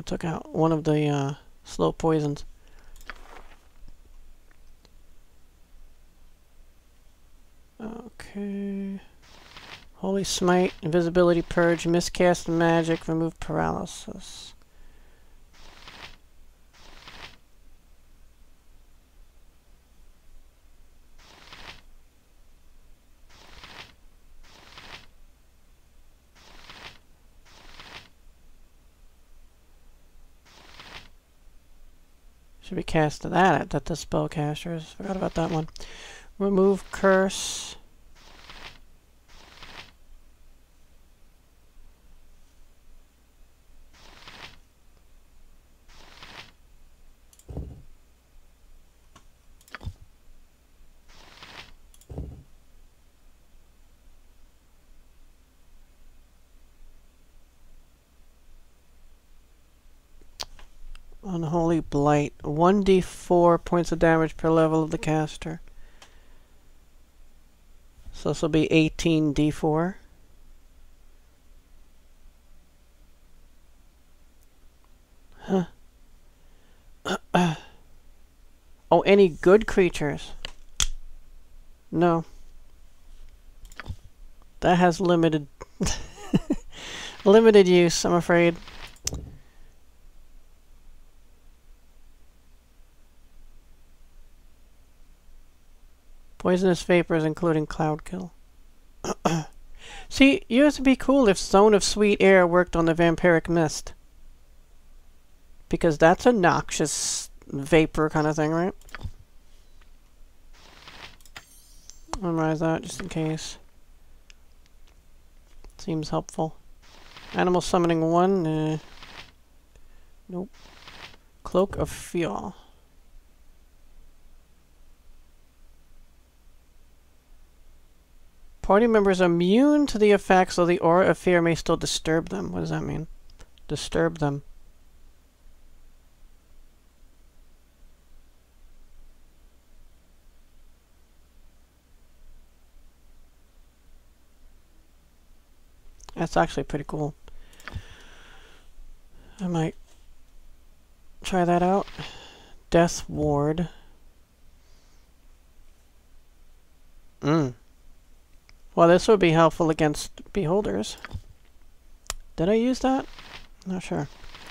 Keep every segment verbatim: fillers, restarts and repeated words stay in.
took out one of the uh, slow poisons. Okay. Holy Smite, Invisibility Purge, Miscast Magic, Remove Paralysis. Should be cast to that at the spellcasters. Forgot about that one. Remove Curse. Unholy Blight. one d four points of damage per level of the caster. So this will be eighteen d four. Huh. Oh, any good creatures? No. That has limited limited use, I'm afraid. Poisonous vapors, including cloud kill. See, it used to be cool if Zone of Sweet Air worked on the Vampiric Mist. Because that's a noxious vapor kind of thing, right? Memorize that just in case. Seems helpful. Animal Summoning one. Uh, nope. Cloak of Fear. Party members are immune to the effects, so the aura of fear may still disturb them. What does that mean? Disturb them. That's actually pretty cool. I might try that out. Death Ward. Mm. Well, this would be helpful against beholders. Did I use that? Not sure.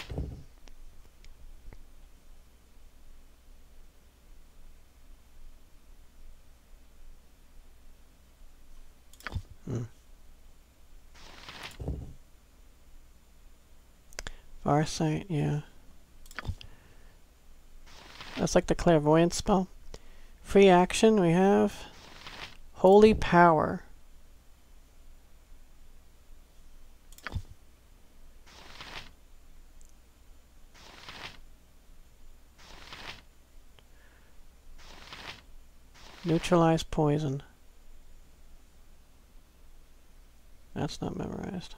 Hmm. Farsight, yeah. That's like the clairvoyance spell. Free action, we have Holy Power. Neutralize poison. That's not memorized.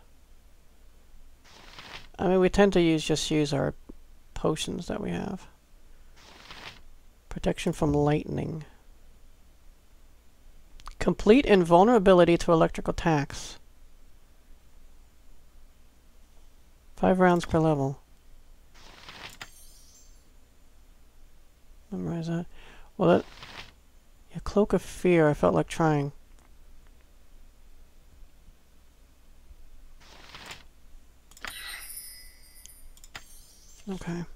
I mean, we tend to use just use our potions that we have. Protection from lightning. Complete invulnerability to electrical attacks. Five rounds per level. Memorize that. Well, that... Yeah, Cloak of Fear, I felt like trying. Okay.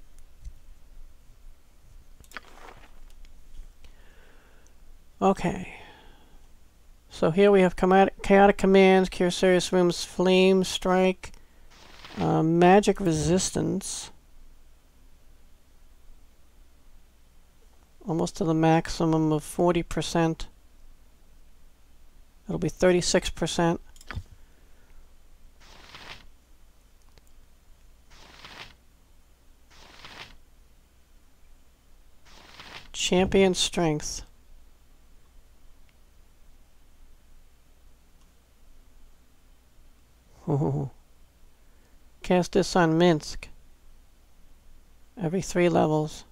Okay. So here we have Chaotic Commands, Cure Serious Wounds, Flame Strike, uh, Magic Resistance. Almost to the maximum of forty percent. It'll be thirty-six percent. Champion Strength. Ooh. Cast this on Minsk. Every three levels.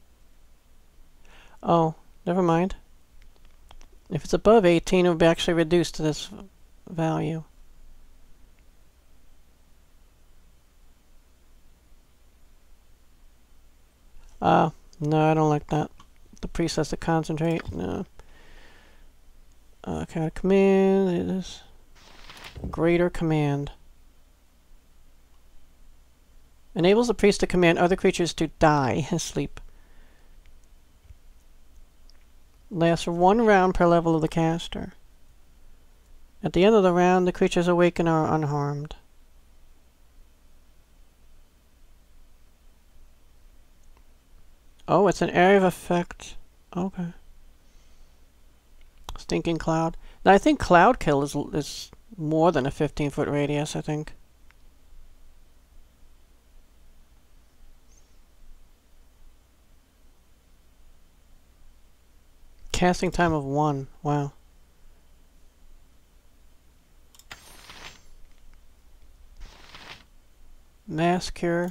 Oh, never mind. If it's above eighteen, it will be actually reduced to this value. Uh, no, I don't like that. The priest has to concentrate. No. Uh, kind of command. It is greater command. Enables the priest to command other creatures to die and sleep. Lasts one round per level of the caster. At the end of the round, the creatures awaken are unharmed. Oh, it's an area of effect. Okay. Stinking cloud. Now, I think cloud kill is, is more than a fifteen foot radius, I think. Casting time of one. Wow. Mass cure.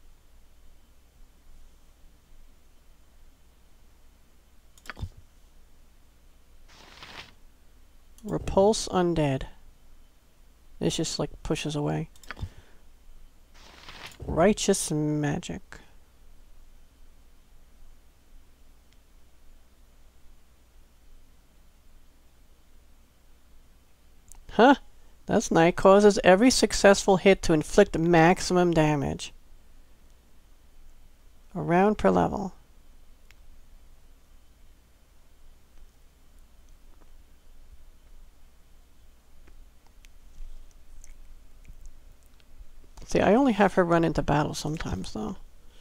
Repulse undead. This just like pushes away. Righteous magic. Huh? That's nice. Causes every successful hit to inflict maximum damage. A round per level. See, I only have her run into battle sometimes, though.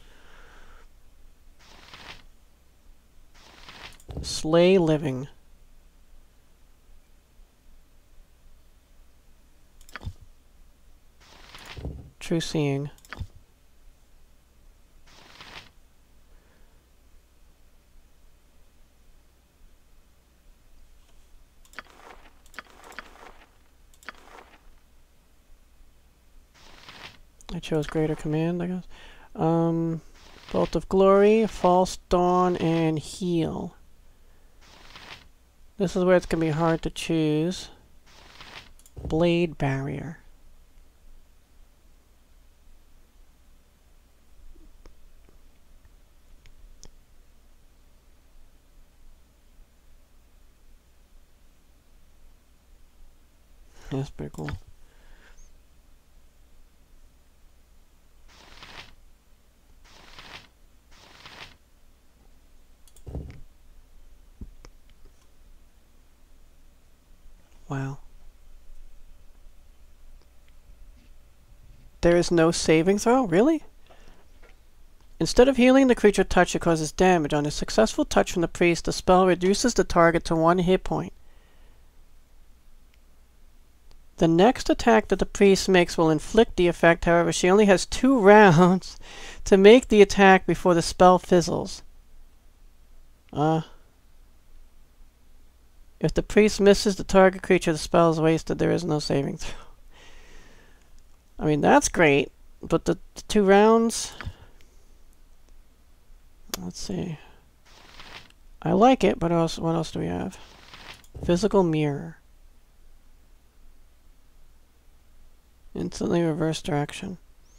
Slay living. True seeing. I chose greater command, I guess. Um, Bolt of Glory, False Dawn, and Heal. This is where it's going to be hard to choose. Blade Barrier. That's pretty cool. Wow. There is no saving throw? Really? Instead of healing the creature touch, it causes damage. On a successful touch from the priest, the spell reduces the target to one hit point. The next attack that the priest makes will inflict the effect. However, she only has two rounds to make the attack before the spell fizzles. Uh, if the priest misses the target creature, the spell is wasted. There is no saving throw. I mean, that's great, but the, the two rounds... Let's see. I like it, but else, what else do we have? Physical mirror. Instantly reverse direction.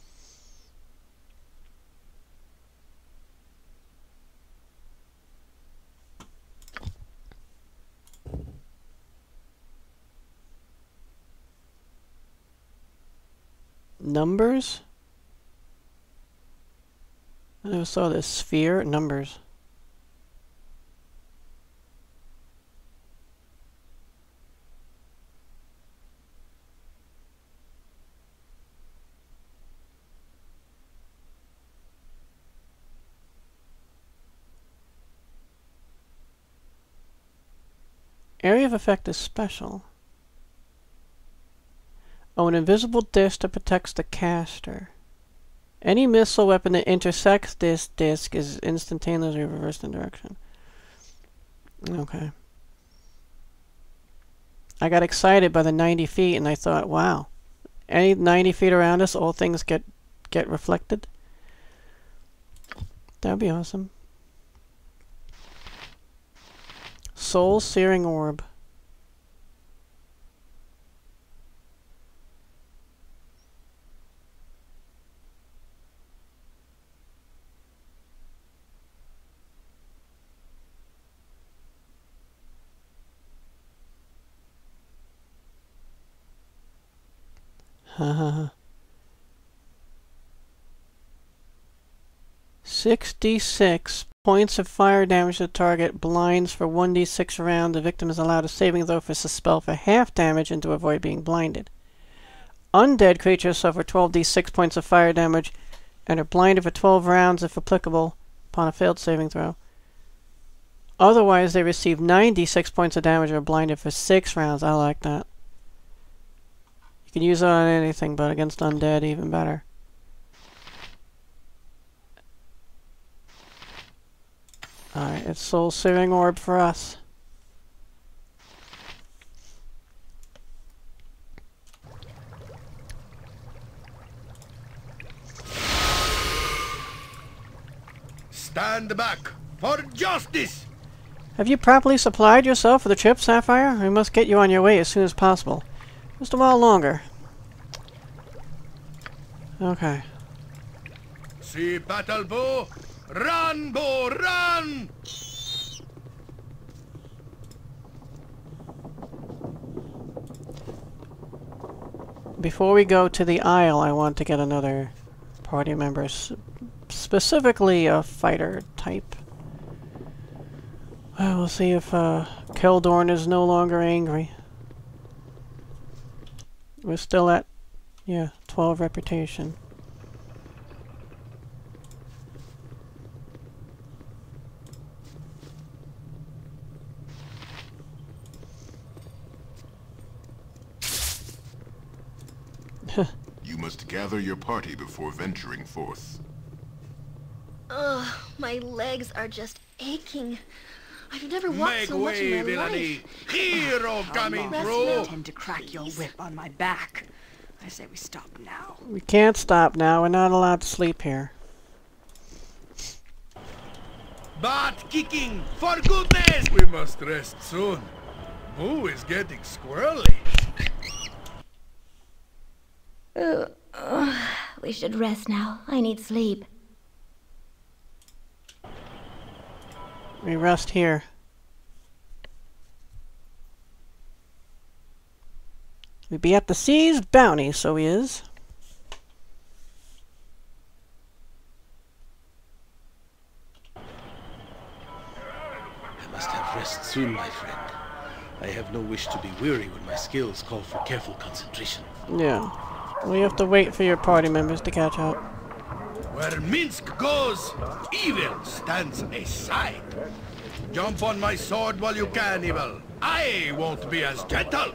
Numbers? I never saw this. Sphere, numbers. Area of effect is special. Oh, an invisible disc that protects the caster. Any missile weapon that intersects this disc is instantaneously reversed in direction. Okay. I got excited by the ninety feet and I thought, wow. Any ninety feet around us, all things get get reflected. That'd be awesome. Soul Searing Orb. sixty-six points of fire damage to the target. Blinds for one d six round. The victim is allowed a saving throw for spell for half damage and to avoid being blinded. Undead creatures suffer twelve d six points of fire damage and are blinded for twelve rounds if applicable upon a failed saving throw. Otherwise, they receive nine d six points of damage and are blinded for six rounds. I like that. You can use it on anything, but against undead, even better. Alright, it's Soul Searing Orb for us. Stand back for justice! Have you properly supplied yourself for the trip, Sapphire? We must get you on your way as soon as possible. Just a while longer. Okay. See battle bow! Run, bow, run! Before we go to the Isle, I want to get another party member. Specifically a fighter type. Well, we'll see if uh, Keldorn is no longer angry. We're still at, yeah, twelve reputation. You must gather your party before venturing forth. Ugh, my legs are just aching. I've never walked Make so much way, in my villainy! life. Hero coming rest through! now. Intend to crack your whip on my back. I say we stop now. We can't stop now. We're not allowed to sleep here. Butt kicking, for goodness! We must rest soon. Boo is getting squirrely. Uh, uh, we should rest now. I need sleep. We rest here. We be at the sea's bounty, so he is. I must have rest soon, my friend. I have no wish to be weary when my skills call for careful concentration. Yeah. We have to wait for your party members to catch up. Where Minsk goes, evil stands aside. Jump on my sword while you can, evil. I won't be as gentle.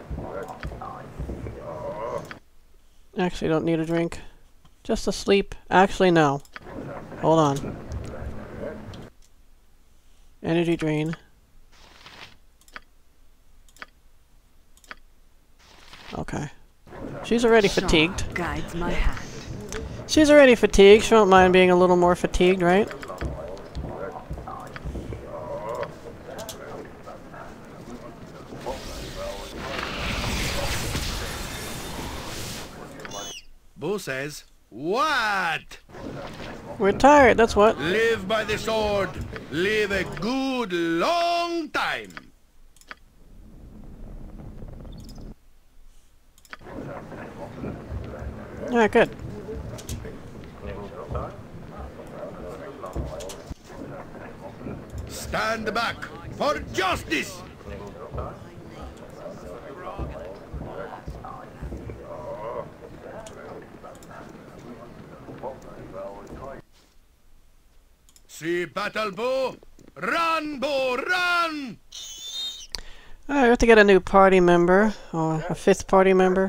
Actually, don't need a drink. Just asleep. Actually, no. Hold on. Energy drain. Okay. She's already fatigued. Guides my hand. She's already fatigued. She won't mind being a little more fatigued, right? Boo says, what? We're tired, that's what. Live by the sword. Live a good long time. Alright, good. Stand back for justice. See battle bow. Run, bow, run! Alright, we have to get a new party member, or a fifth party member.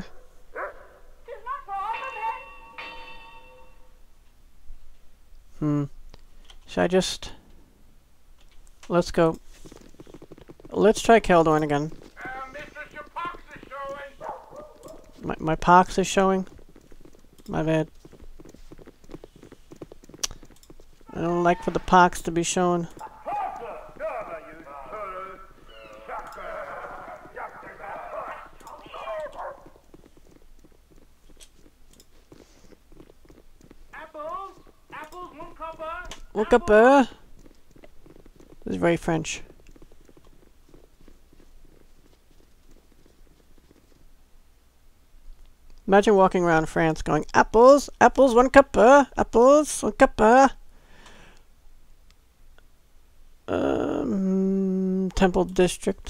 Hmm. Should I just... Let's go. Let's try Keldorn again. Uh, Mistress, your pox is showing. My, my pox is showing? My bad. I don't like for the pox to be shown. Apples? Apples, one copper? One copper? This is very French. Imagine walking around France going, apples, apples, one cuppa, apples, one cuppa. Um, Temple District.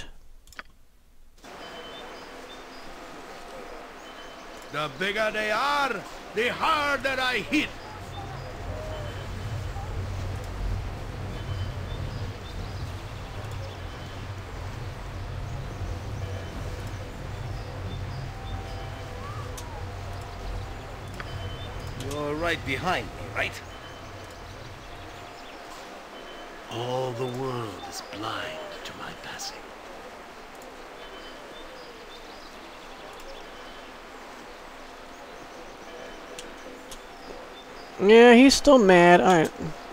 The bigger they are, the harder I hit. You're right behind me, right? All the world is blind to my passing. Yeah, he's still mad. Alright.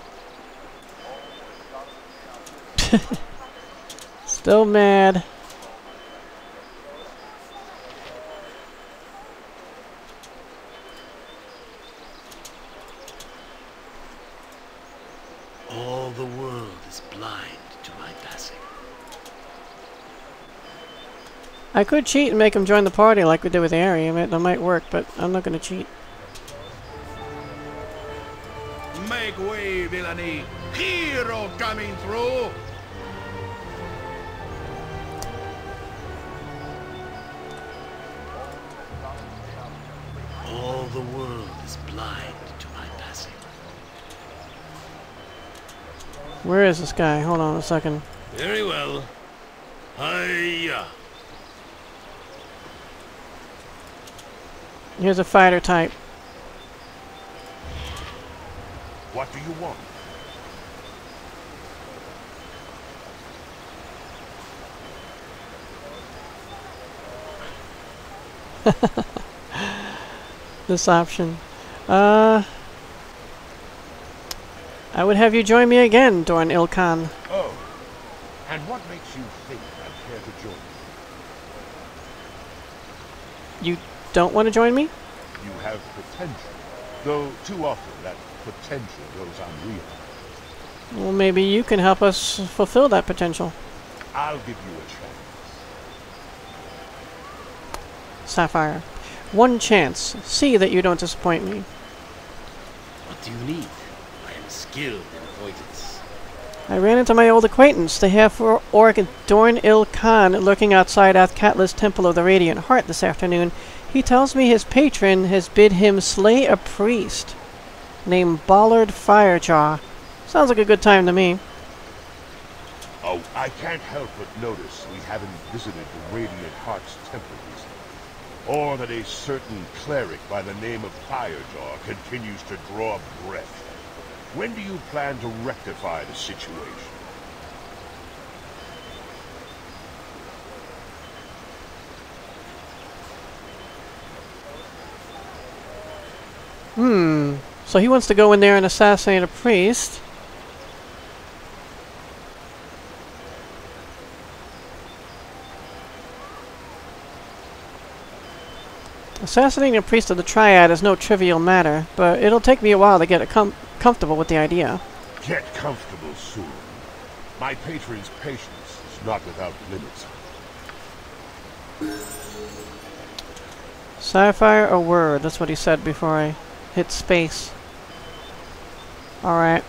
Still mad. All the world is blind to my passing. I could cheat and make him join the party like we did with Ari. I mean, that might work, but I'm not going to cheat. Make way, villainy! Hero coming through! All the world is blind to my passing. Where is this guy? Hold on a second. Very well. Hiya! Here's a fighter type. What do you want? This option. Uh, I would have you join me again, Dorn Ilkan. Oh, and what makes you think I'd care to join you? You don't want to join me? You have potential, though too often that potential goes unreal. Well, maybe you can help us fulfill that potential. I'll give you a chance. Sapphire. One chance. See that you don't disappoint me. What do you need? I am skilled in avoidance. I ran into my old acquaintance, the half-orc Dorn Ilkan, lurking outside Athkatla's Temple of the Radiant Heart this afternoon. He tells me his patron has bid him slay a priest named Baldur Firejaw. Sounds like a good time to me. Oh, I can't help but notice we haven't visited the Radiant Heart's temple recently. Or that a certain cleric by the name of Firejaw continues to draw breath. When do you plan to rectify the situation? Hmm. So he wants to go in there and assassinate a priest. Assassinating a priest of the Triad is no trivial matter, but it'll take me a while to get a com comfortable with the idea. Get comfortable soon. My patron's patience is not without limits. Sapphire a word, that's what he said before I hit space. Alright.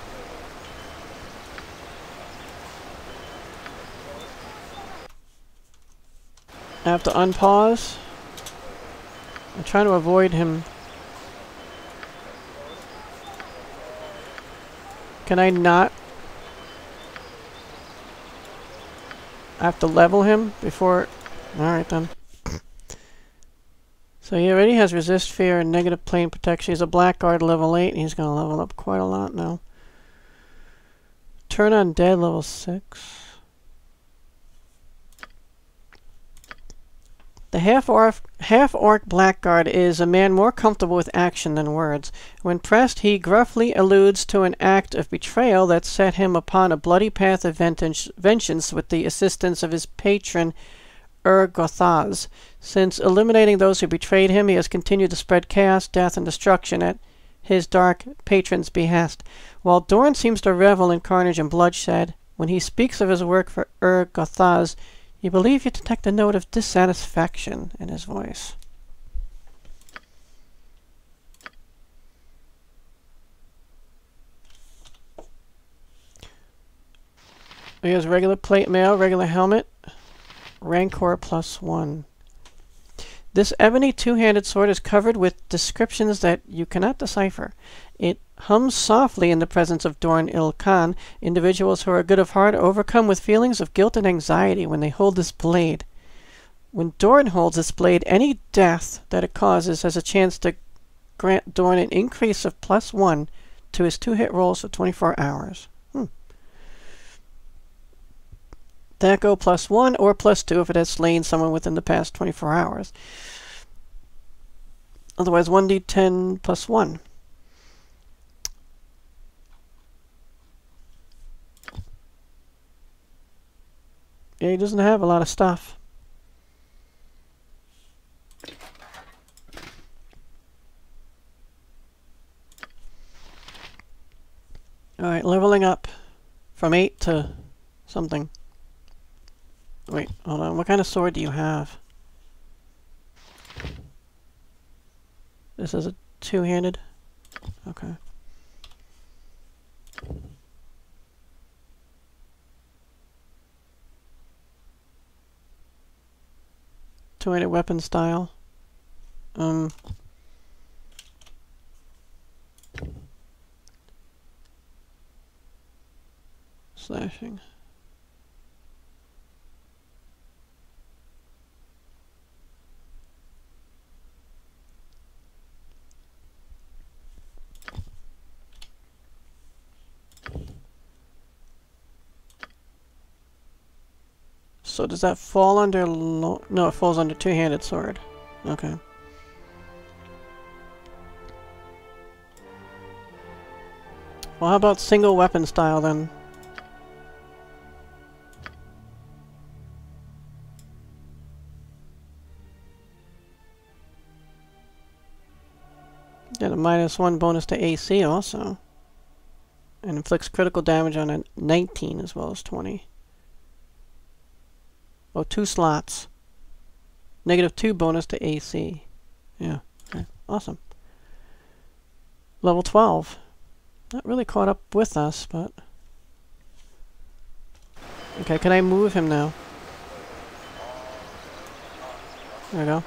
I have to unpause. I'm trying to avoid him. Can I not? I have to level him before... Alright then. So he already has resist, fear, and negative plane protection. He's a blackguard level eight, and he's going to level up quite a lot now. Turn on dead level six. The half-orc half-orc blackguard is a man more comfortable with action than words. When pressed, he gruffly alludes to an act of betrayal that set him upon a bloody path of vengeance with the assistance of his patron, Ur-Gothaz. Since eliminating those who betrayed him, he has continued to spread chaos, death, and destruction at his dark patron's behest. While Dorn seems to revel in carnage and bloodshed, when he speaks of his work for Ur-Gothaz, you believe you detect a note of dissatisfaction in his voice. Here's regular plate mail, regular helmet, Rancor plus one. This ebony two-handed sword is covered with descriptions that you cannot decipher. It hums softly in the presence of Dorn Il Khan. Individuals who are good of heart are overcome with feelings of guilt and anxiety when they hold this blade. When Dorn holds this blade, any death that it causes has a chance to grant Dorn an increase of plus one to his two-hit rolls for twenty-four hours. Hmm. That go plus one or plus two if it has slain someone within the past twenty-four hours. Otherwise, one d ten plus one. Yeah, he doesn't have a lot of stuff. Alright, leveling up from eight to something. Wait, hold on. What kind of sword do you have? This is a two-handed? Okay. Two-handed weapon style. Um... Slashing. So does that fall under lo- no, it falls under two-handed sword. Okay. Well, how about single weapon style then? Get a minus one bonus to A C also. And inflicts critical damage on a nineteen as well as twenty. Oh, two slots. Negative two bonus to A C. Yeah, okay. Awesome. Level twelve. Not really caught up with us, but... Okay, can I move him now? There we go.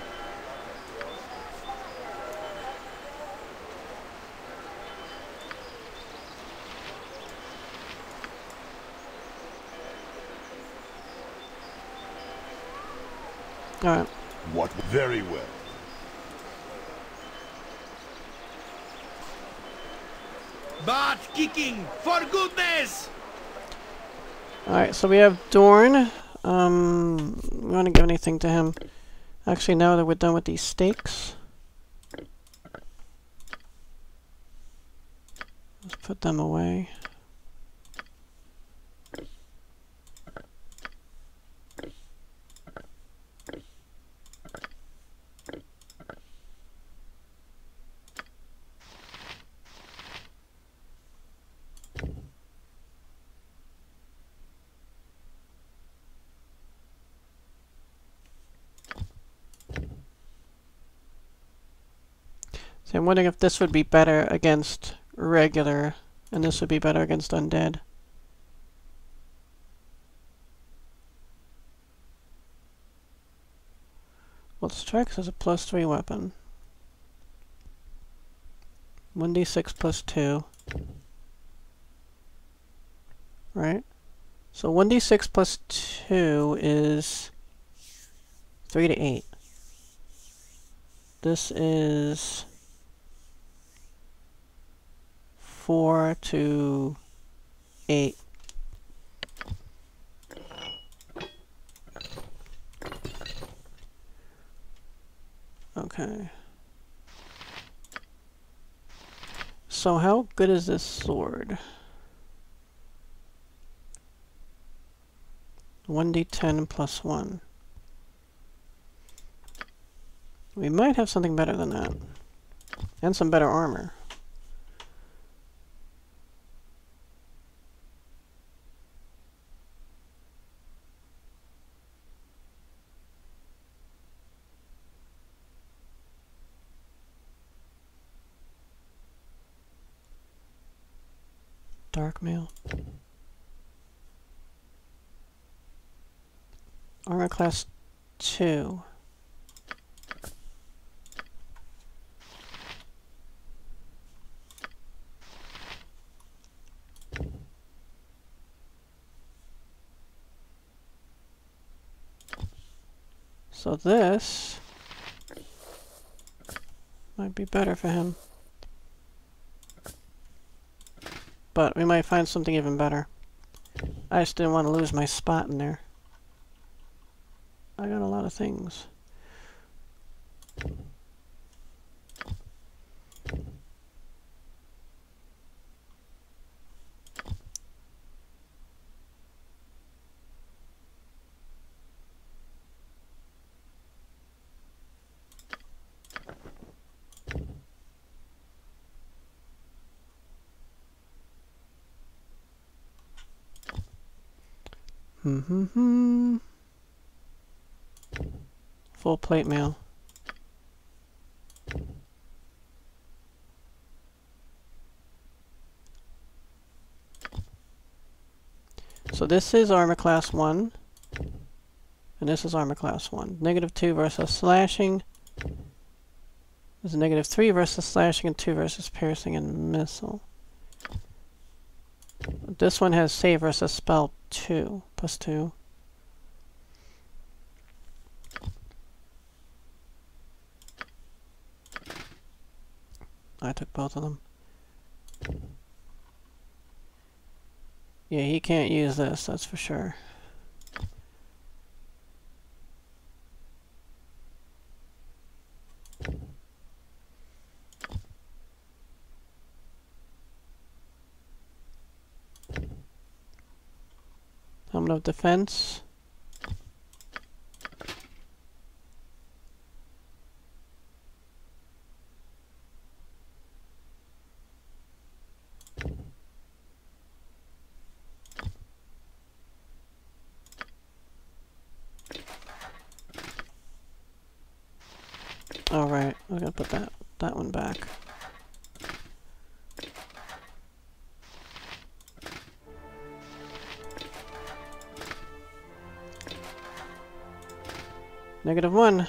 Alright. What? Very well. Butt kicking, for goodness! Alright, so we have Dorn. Um, we want to give anything to him. Actually, now that we're done with these stakes, let's put them away. So I'm wondering if this would be better against regular, and this would be better against undead. Well, strikes as a plus three weapon. one d six plus two. Right? So one d six plus two is three to eight. This is four to eight. Okay. So how good is this sword? one d ten plus one. We might have something better than that. And some better armor. Dark mail. Armor class two. So this might be better for him. But we might find something even better. I just didn't want to lose my spot in there. I got a lot of things. Mm-hmm. Full plate mail. So this is armor class one, and this is armor class one. Negative two versus slashing. There's a negative three versus slashing and two versus piercing and missile. This one has save versus spell two, plus two. I took both of them. Yeah, he can't use this, that's for sure. Helmet of defense. All right, we're gonna put that that one back. Negative one.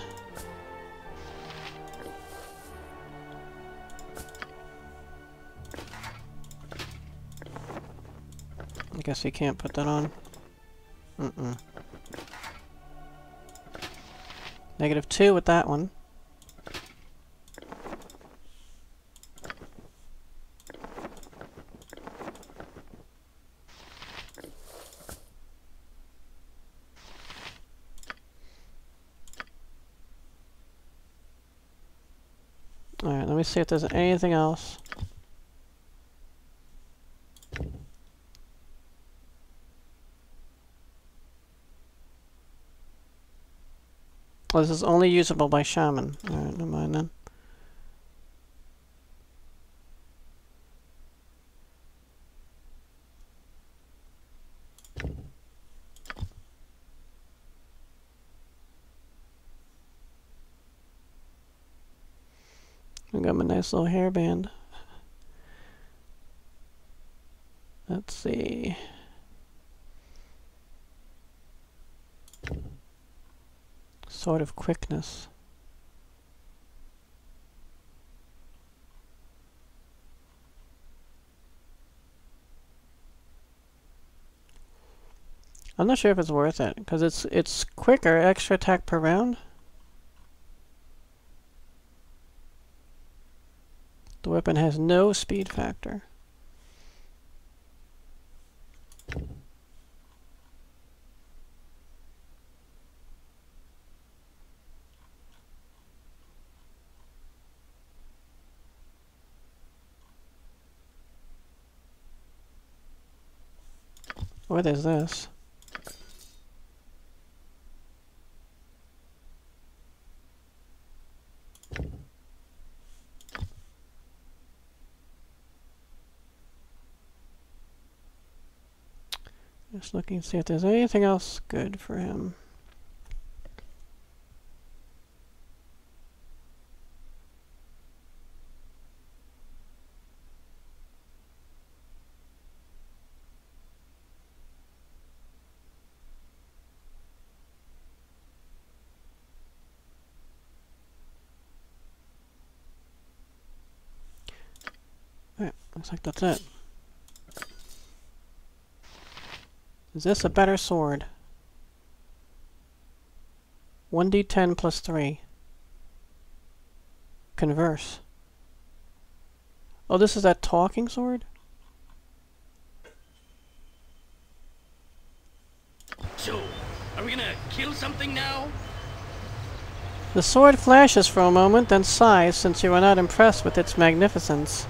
I guess he can't put that on. Mm-mm. Negative two with that one. Alright, let me see if there's anything else. Oh, this is only usable by shaman. Alright, never mind then. I got my nice little hairband. Let's see. Sort of quickness. I'm not sure if it's worth it because it's it's quicker, extra attack per round. The weapon has no speed factor. What is this? Just looking to see if there's anything else good for him. Looks like that's it. Is this a better sword? one d ten plus three. Converse. Oh, this is that talking sword? So, are we gonna kill something now? The sword flashes for a moment, then sighs since you are not impressed with its magnificence.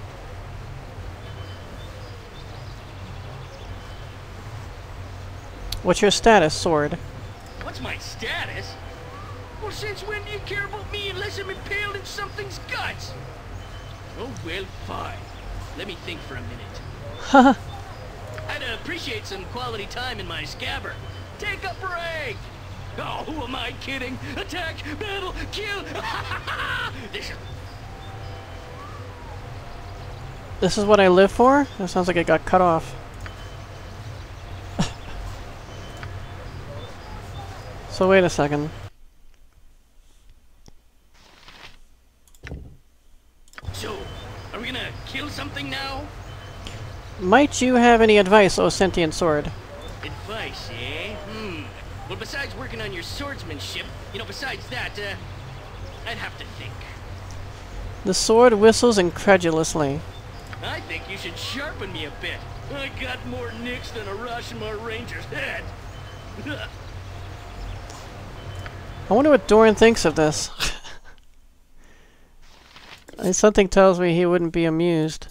What's your status, sword? What's my status? Well, since when do you care about me unless I'm impaled in something's guts? Oh, well, fine. Let me think for a minute. Haha. I'd appreciate some quality time in my scabbard. Take a break! Oh, who am I kidding? Attack, battle, kill! This is... This is what I live for? That sounds like it got cut off. So wait a second. So, are we gonna kill something now? Might you have any advice, O sentient sword? Advice, eh? Hmm. Well, besides working on your swordsmanship, you know, besides that, uh, I'd have to think. The sword whistles incredulously. I think you should sharpen me a bit. I got more nicks than a Rashomar Ranger's head. I wonder what Dorn thinks of this. Something tells me he wouldn't be amused.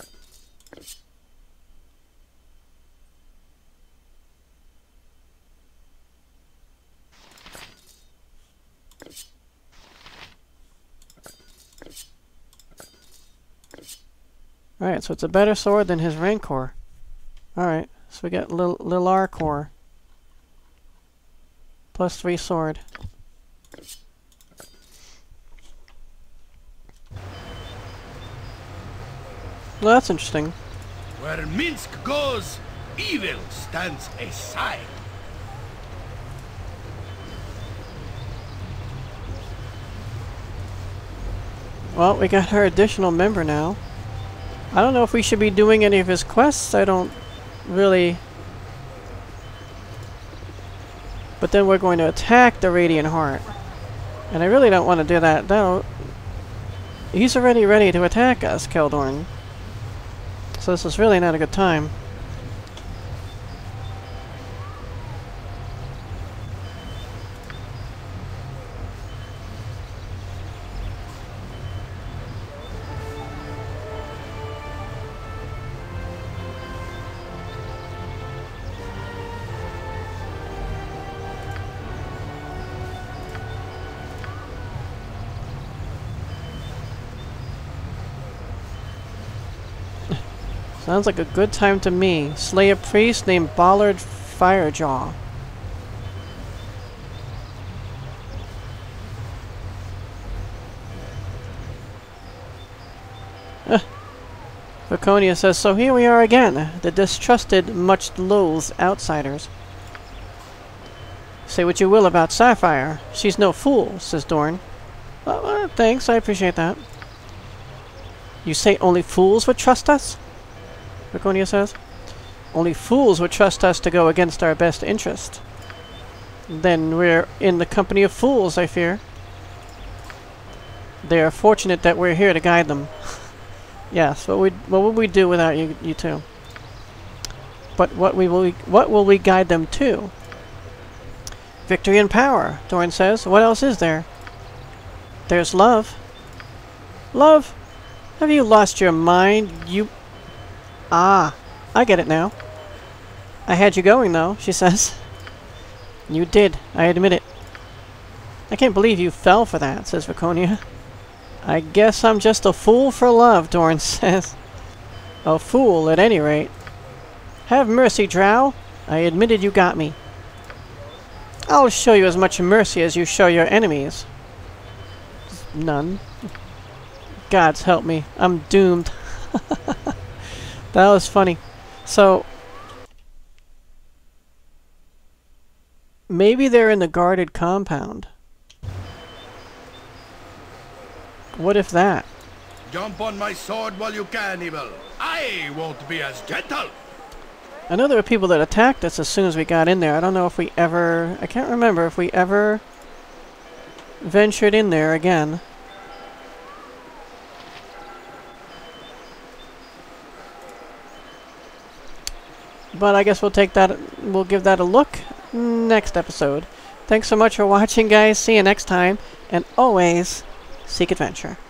Alright, so it's a better sword than his Rancor. Alright, so we got Lil Lilar Core. Plus three sword. Well, that's interesting. Where Minsk goes, evil stands aside. Well, we got our additional member now. I don't know if we should be doing any of his quests. I don't really... But then we're going to attack the Radiant Heart. And I really don't want to do that. That'll... He's already ready to attack us, Keldorn. So this is really not a good time. Sounds like a good time to me. Slay a priest named Baldur Firejaw. Uh, Viconia says, so here we are again, the distrusted, much loathed outsiders. Say what you will about Sapphire. She's no fool, says Dorn. Uh, uh, thanks, I appreciate that. You say only fools would trust us? Viconia says. Only fools would trust us to go against our best interest. Then we're in the company of fools, I fear. They are fortunate that we're here to guide them. Yes, what would what would we do without you, you two? But what we will we, what will we guide them to? Victory and power, Dorn says. What else is there? There's love. Love? Have you lost your mind, you... Ah, I get it now. I had you going, though, she says. You did, I admit it. I can't believe you fell for that, says Viconia. I guess I'm just a fool for love, Dorn says. A fool, at any rate. Have mercy, Drow. I admitted you got me. I'll show you as much mercy as you show your enemies. None. Gods help me. I'm doomed. That was funny. So, maybe they're in the guarded compound. What if that? Jump on my sword while you can, evil. I won't be as gentle. I know there were people that attacked us as soon as we got in there. I don't know if we ever... I can't remember if we ever ventured in there again. But I guess we'll take that... We'll give that a look next episode. Thanks so much for watching, guys. See you next time. And always, seek adventure.